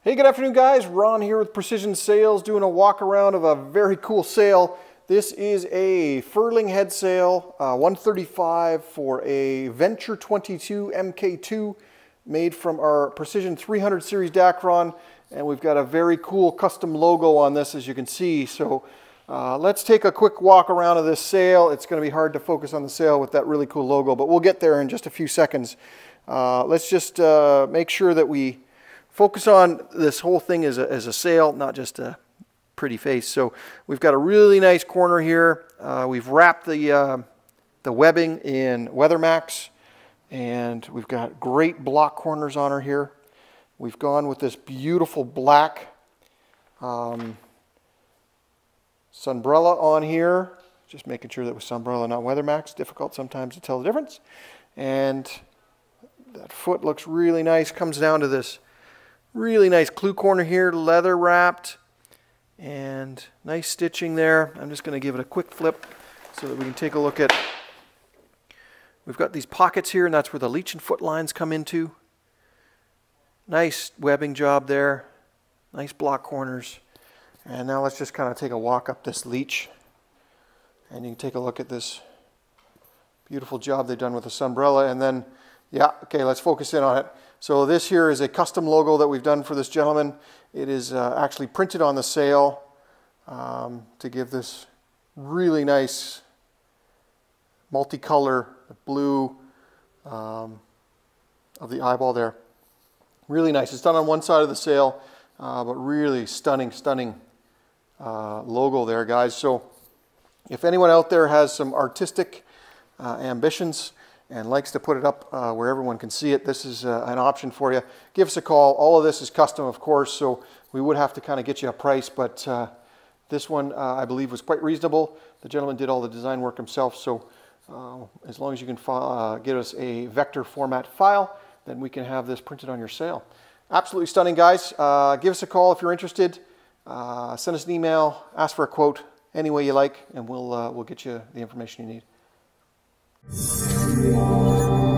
Hey, good afternoon guys. Ron here with Precision Sales doing a walk around of a very cool sail. This is a Furling head sail, 135 for a Venture 22 MK2 made from our Precision 300 series Dacron, and we've got a very cool custom logo on this, as you can see. So let's take a quick walk around of this sail. It's going to be hard to focus on the sail with that really cool logo, but we'll get there in just a few seconds. Let's just make sure that we focus on this whole thing as a sail, not just a pretty face. So we've got a really nice corner here. We've wrapped the webbing in Weathermax, and we've got great block corners on her here. We've gone with this beautiful black sunbrella on here. Just making sure that was sunbrella, not Weathermax. Difficult sometimes to tell the difference. And that foot looks really nice. Comes down to this really nice clue corner here, leather wrapped, and nice stitching there. I'm just going to give it a quick flip so that we can take a look at. We've got these pockets here, and that's where the leech and foot lines come into. Nice webbing job there, nice block corners. And now let's just kind of take a walk up this leech, and you can take a look at this beautiful job they've done with the sunbrella. And then, yeah, okay, let's focus in on it. So this here is a custom logo that we've done for this gentleman. It is actually printed on the sail to give this really nice multicolor blue of the eyeball there. Really nice. It's done on one side of the sail, but really stunning logo there, guys. So if anyone out there has some artistic ambitions and likes to put it up where everyone can see it, this is an option for you. Give us a call. All of this is custom, of course, so we would have to kind of get you a price, but this one I believe was quite reasonable. The gentleman did all the design work himself, so as long as you can get us a vector format file, then we can have this printed on your sail. Absolutely stunning, guys. Give us a call if you're interested. Send us an email, ask for a quote, any way you like, and we'll get you the information you need.